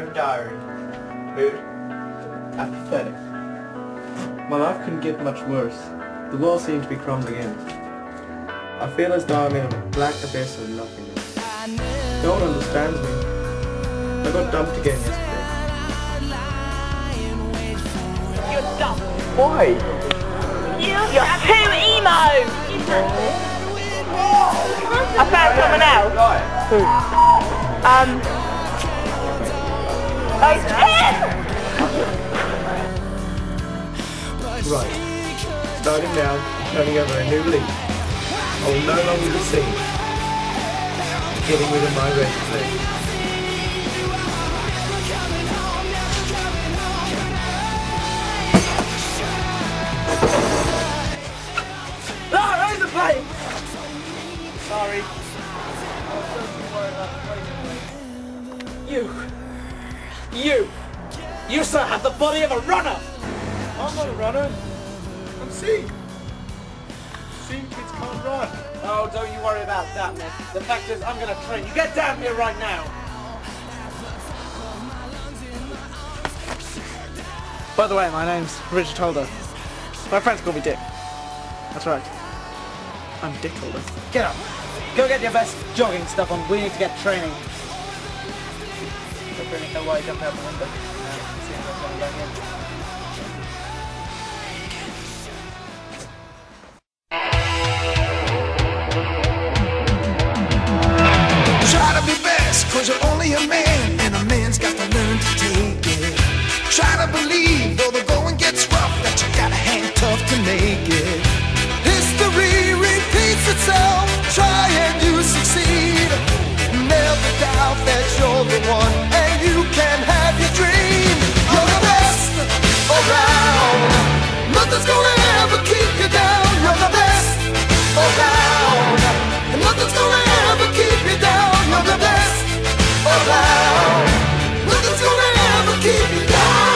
Dear Diary. Mood? Apathetic. My life couldn't get much worse. The world seems to be crumbling in. I feel as though I'm in a black abyss of nothingness. No one understands me. I got dumped again yesterday. You're dumb. Why? You're too emo! I found someone else. Who? Oh, Chep! Right. Starting now, turning over a new leaf. I will no longer be seen. Getting rid of my red flag. Who's the plane? Sorry. You sir have the body of a runner! I'm not a runner. I'm seeing. Seeing kids can't run. Oh, don't you worry about that, Nick. The fact is, I'm gonna train you. Get down here right now! By the way, my name's Richard Holder. My friends call me Dick. That's right. I'm Dick Holder. Get up! Go get your best jogging stuff on. We need to get training. Don't really know why you jumped out the window. See if I'm going in. Try to be best, cause you're only a man, and a man's got to learn to take it. Try to believe, though the going gets rough, that you gotta hang tough to make it. History repeats itself, try and you succeed. Never doubt that you're the one, and you can have your dream. You're the best around, nothing's gonna ever keep you down. You're the best around, and nothing's gonna ever keep you down. You're the best around, nothing's gonna ever keep you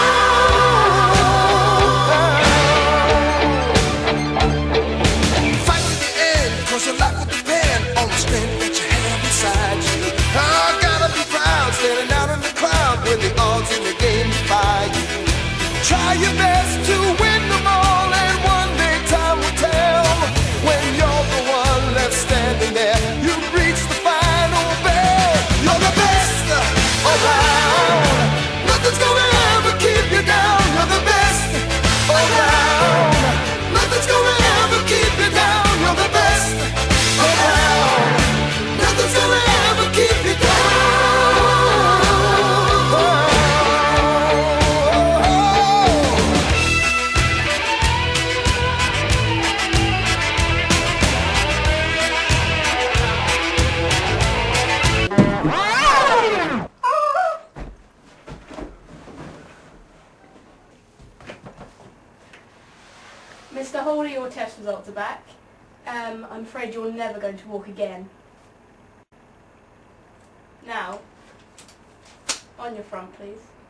down. Fight to the end, cause your life will depend on the strength that you have inside you. I gotta be proud, standing out in the crowd when the odds in the game defy you. Try your best to win them all, and one day time will tell. When you're the one left standing there, you've reached the final bell. You're the best around, nothing's gonna ever keep you down. You're the best around, nothing's gonna ever keep you down. You're the best around, nothing's gonna ever keep you down. Mr. Hawley, your test results are back. I'm afraid you're never going to walk again. Now, on your front please.